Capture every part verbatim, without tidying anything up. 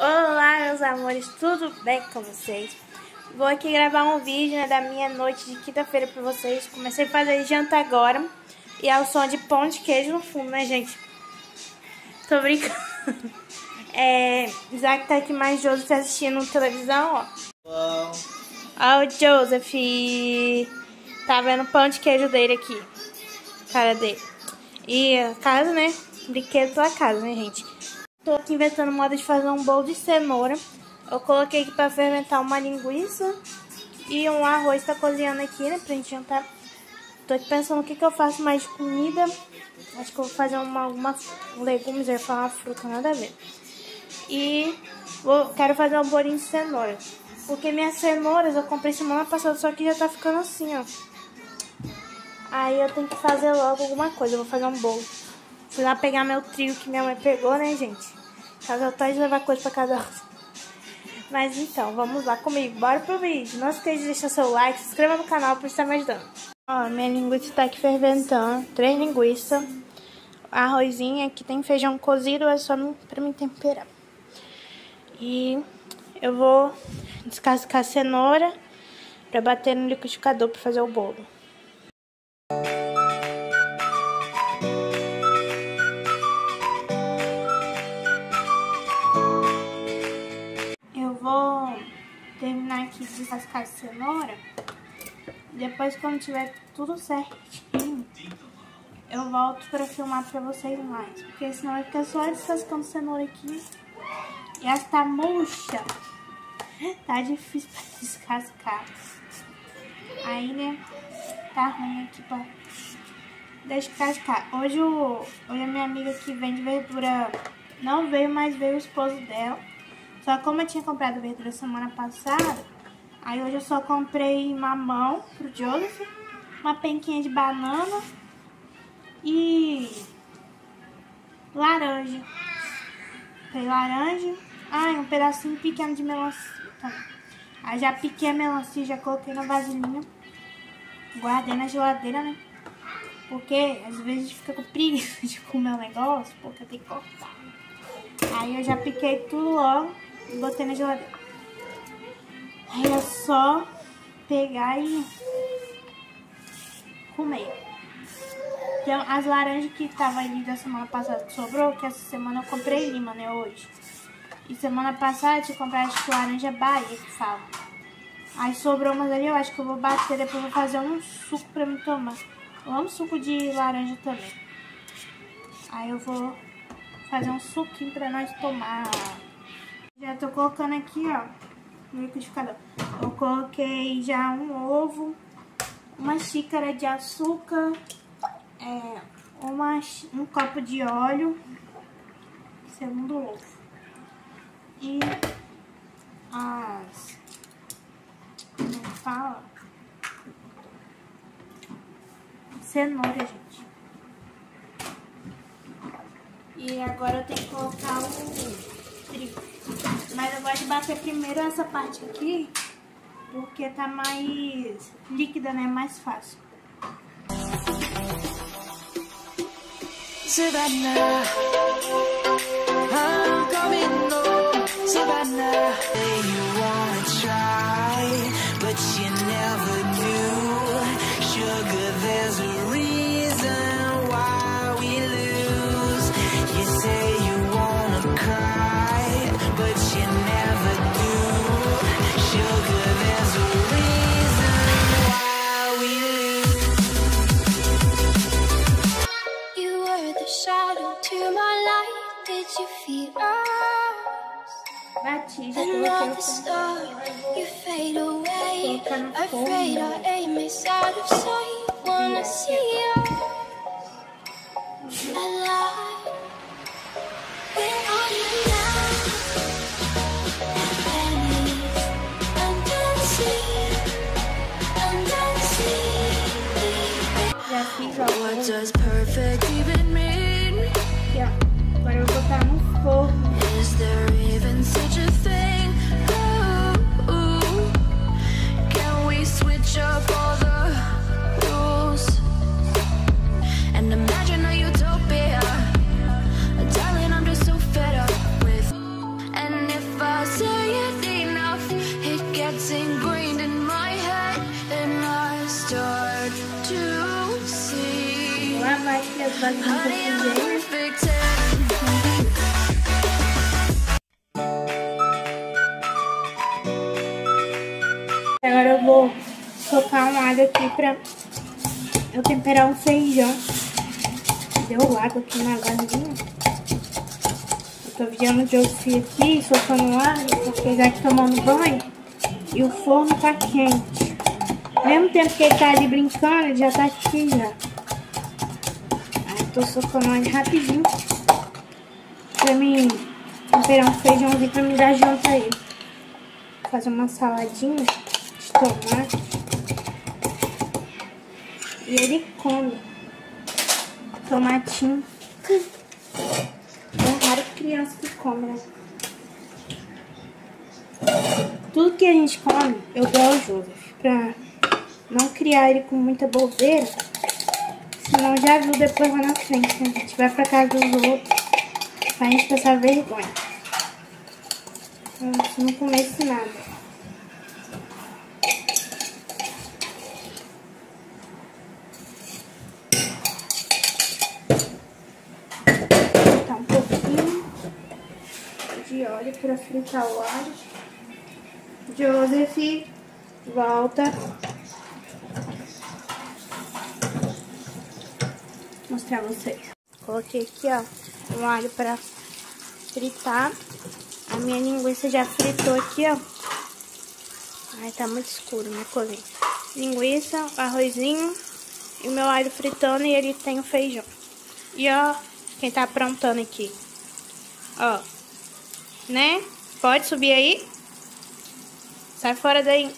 Olá, meus amores, tudo bem com vocês? Vou aqui gravar um vídeo, né, da minha noite de quinta-feira pra vocês. Comecei a fazer janta agora e é o som de pão de queijo no fundo, né, gente? Tô brincando. É, Isaac tá aqui mais Joseph assistindo televisão, ó. Bom. Ó o Joseph. Tá vendo o pão de queijo dele aqui. Cara dele. E a casa, né? Brinquedo pela casa, né, gente? Tô aqui inventando moda de fazer um bolo de cenoura. Eu coloquei aqui pra fermentar uma linguiça. E um arroz tá cozinhando aqui, né? Pra gente jantar. Tô aqui pensando o que que eu faço mais de comida. Acho que eu vou fazer uma, uma legumes, eu ia falar uma fruta, nada a ver. E vou, quero fazer um bolinho de cenoura. Porque minhas cenouras eu comprei semana passada, só que já tá ficando assim, ó. Aí eu tenho que fazer logo alguma coisa. Eu vou fazer um bolo. Fui lá pegar meu trio que minha mãe pegou, né, gente? Caso eu pode levar coisa pra cada um. Mas então, vamos lá comigo. Bora pro vídeo. Não esqueça de deixar seu like, se inscreva no canal pra estar me ajudando. Ó, minha linguiça tá aqui ferventando. Três linguiças. Arrozinho. Aqui tem feijão cozido, é só pra me temperar. E eu vou descascar a cenoura pra bater no liquidificador pra fazer o bolo. Eu vou terminar aqui de descascar a cenoura. Depois, quando tiver tudo certinho, eu volto pra filmar pra vocês mais. Porque senão vai ficar só descascando cenoura aqui. E essa tá murcha. Tá difícil pra descascar. Aí, né, tá ruim aqui pra descascar. Hoje, o, hoje a minha amiga que vende verdura não veio, mas veio o esposo dela. Só que como eu tinha comprado verdura semana passada, aí hoje eu só comprei mamão pro Joseph, uma penquinha de banana e laranja. Comprei laranja. Ah, e um pedacinho pequeno de melancia também. Aí já piquei a melancia, já coloquei na vasilhinha. Guardei na geladeira, né? Porque às vezes a gente fica com preguiça de comer o negócio, porque tem que cortar. Aí eu já piquei tudo logo e botei na geladeira. Aí é só pegar e comer. Então, as laranjas que estavam ali da semana passada que sobrou, que essa semana eu comprei lima, né, hoje. E semana passada eu tinha comprado, acho que laranja Bahia, que fala. Aí sobrou umas ali, eu acho que eu vou bater, depois eu vou fazer um suco pra me tomar. Eu amo suco de laranja também. Aí eu vou fazer um suquinho pra nós tomar. Já tô colocando aqui, ó, no liquidificador. Eu coloquei já um ovo, uma xícara de açúcar, é, uma, um copo de óleo, segundo ovo. E as... como fala? Cenoura, gente. E agora eu tenho que colocar o trigo. Mas eu gosto de bater primeiro essa parte aqui, porque tá mais líquida, né? Mais fácil. Savannah, I'm coming home, Savannah. You wanna try, but you never do. Sugar, there's a reason why we lose. You say you wanna cry, but you never do. Sugar, there's a reason why we lose. You were the shadow to my light. Did you feel us? Bati, já Another coloquei star, you fade away. Colocar no fogo. Afraid our aim is out of sight. Wanna see us alive. Where are you now? Venice, under the sea, under the sea. Já fiz, ó. What does perfect even mean? Aqui, ó. Agora eu vou botar no forno. Is there even such a thing? Ooh, can we switch up all the rules and imagine a utopia? Darling, I'm just so fed up with. And if vasilha que eu fiz. Perfect ten. Agora eu vou socar um alho aqui pra eu temperar um feijão. Deu água aqui na vasilha. Eu tô vigiando o Josie aqui, socando um alho, porque já que tomando banho e o forno tá quente. Ao mesmo tempo que ele tá ali brincando, ele já tá aqui já. Aí eu tô socando um alho rapidinho pra mim temperar um feijãozinho pra me dar junto a ele. Vou fazer uma saladinha de tomate. E ele come tomatinho. É raro criança que come, né? Tudo que a gente come, eu dou ao Joseph. Pra não criar ele com muita bobeira. Senão já viu depois lá na frente. Né? A gente vai pra casa dos outros pra gente passar vergonha. Então, se não comesse nada. De óleo para fritar o alho. Joseph, volta. Vou mostrar vocês. Coloquei aqui, ó, um alho para fritar. A minha linguiça já fritou aqui, ó. Ai, tá muito escuro, né, colinho? Linguiça, arrozinho e o meu alho fritando e ele tem o feijão. E ó, quem tá aprontando aqui. Ó. Né? Pode subir aí. Sai fora daí.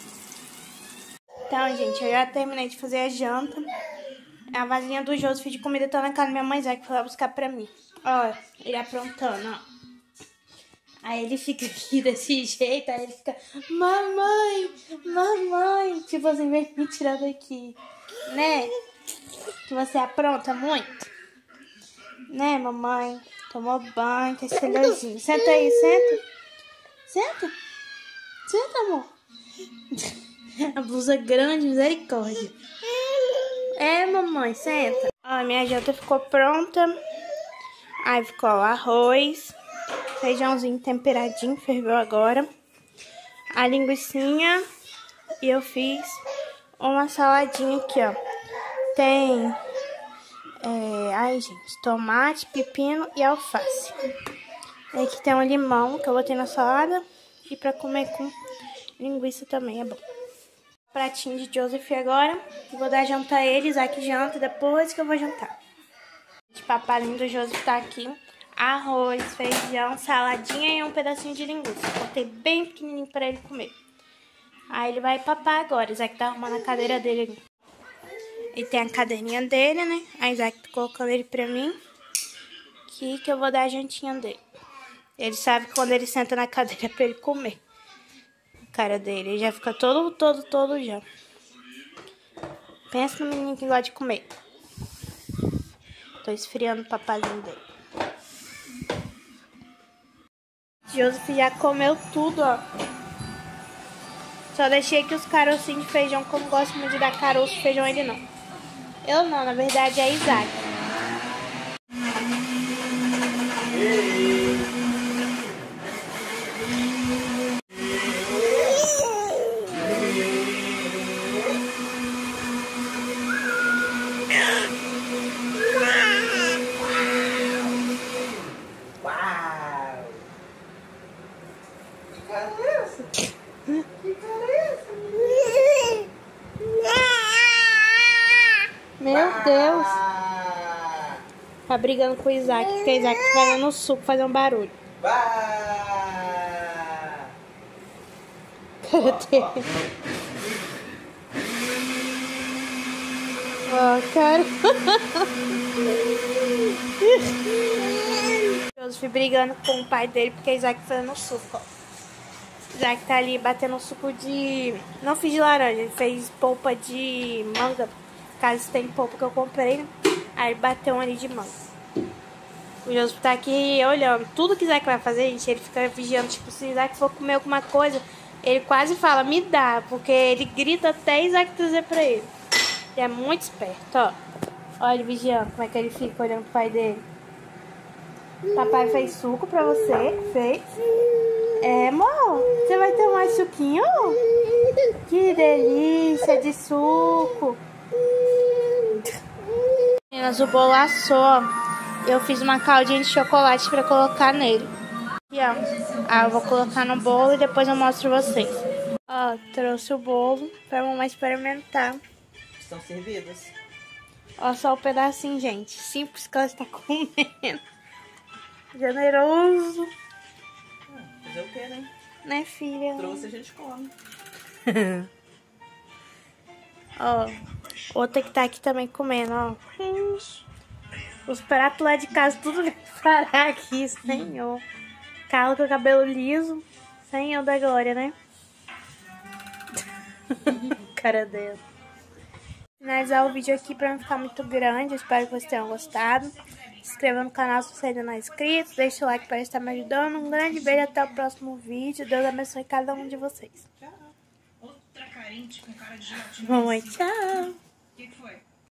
Então, gente, eu já terminei de fazer a janta. A vasilhinha do Joseph de comida tá na casa da minha mãe, Zé, que foi lá buscar pra mim. Ó, ele aprontando, ó. Aí ele fica aqui desse jeito, aí ele fica... Mamãe, mamãe. Tipo assim, vem me tirar daqui. Né? Que você apronta muito. Né, mamãe? Tomou banho, tá esteliosinho. Senta aí, senta. Senta. Senta, amor. A blusa grande, misericórdia. É, mamãe, senta. Ó, minha janta ficou pronta. Aí ficou o arroz. Feijãozinho temperadinho, ferveu agora. A linguicinha. E eu fiz uma saladinha aqui, ó. Tem... É, ai, gente, tomate, pepino e alface. E aqui tem um limão que eu botei na salada. E pra comer com linguiça também é bom. Pratinho de Joseph agora. Vou dar janta a ele, Isaac janta depois que eu vou jantar. O papalinho do Joseph tá aqui. Arroz, feijão, saladinha e um pedacinho de linguiça. Botei bem pequenininho pra ele comer. Aí ele vai papar agora. Isaac tá arrumando a cadeira dele ali. Ele tem a cadeirinha dele, né? A Isaac tá colocando ele pra mim. Aqui que eu vou dar a jantinha dele. Ele sabe que quando ele senta na cadeira é pra ele comer. A cara dele. Ele já fica todo, todo, todo já. Pensa no menino que gosta de comer. Tô esfriando o papazinho dele. Joseph já comeu tudo, ó. Só deixei aqui os carocinhos de feijão, que eu não gosto muito de dar caroço de feijão a ele, não. Eu não, na verdade é Isaac. Uau! Que cara é essa? Que cara é essa? Meu Deus. Tá brigando com o Isaac, porque o Isaac tá fazendo o suco fazer um barulho. Cara dele. Ó, cara. Joseph brigando com o pai dele, porque o Isaac tá fazendo o suco, ó. Isaac tá ali batendo suco de... Não fiz de laranja, ele fez polpa de manga. Caso tem polpa que eu comprei, né? Aí bateu um ali de manga. O Joseph tá aqui olhando. Tudo que o Isaac vai fazer, gente, ele fica vigiando. Tipo, se o Isaac for comer alguma coisa, ele quase fala, me dá. Porque ele grita até Isaac trazer pra ele. Ele é muito esperto, ó. Olha ele vigiando como é que ele fica olhando pro pai dele. Papai fez suco pra você? Fez? É, amor? Você vai tomar suquinho? Que delícia de suco. Meninas, o bolo assou. Eu fiz uma caldinha de chocolate pra colocar nele. Aqui, ó. Ah, eu vou colocar no bolo e depois eu mostro vocês. Ó, trouxe o bolo pra mamãe experimentar. Estão servidos. Ó, só o um pedacinho, gente. Simples que ela está comendo. Generoso. Ah, fazer o quê, né? Né, filha? Trouxe, a gente come. Ó, outra que tá aqui também comendo, ó. Hum. Os pratos lá de casa tudo vai parar aqui, senhor. Carla com o cabelo liso. Senhor da glória, né? Cara dela. Finalizar o vídeo aqui pra não ficar muito grande. Espero que vocês tenham gostado. Se inscreva no canal se você ainda não é inscrito. Deixa o like para estar me ajudando. Um grande beijo, até o próximo vídeo. Deus abençoe cada um de vocês. Outra carente com cara de gelatina. Mamãe, tchau. O que que foi?